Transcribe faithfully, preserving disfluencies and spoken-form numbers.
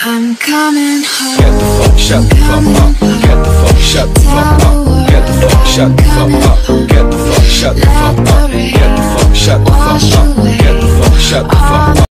I'm coming home. Get the fuck, shut the fuck up. Get the fuck, shut the fuck up. Get the fuck, shut the fuck up. Get the fuck, shut the fuck up. Get the fuck, shut the fuck up. Get the fuck, shut the fuck up.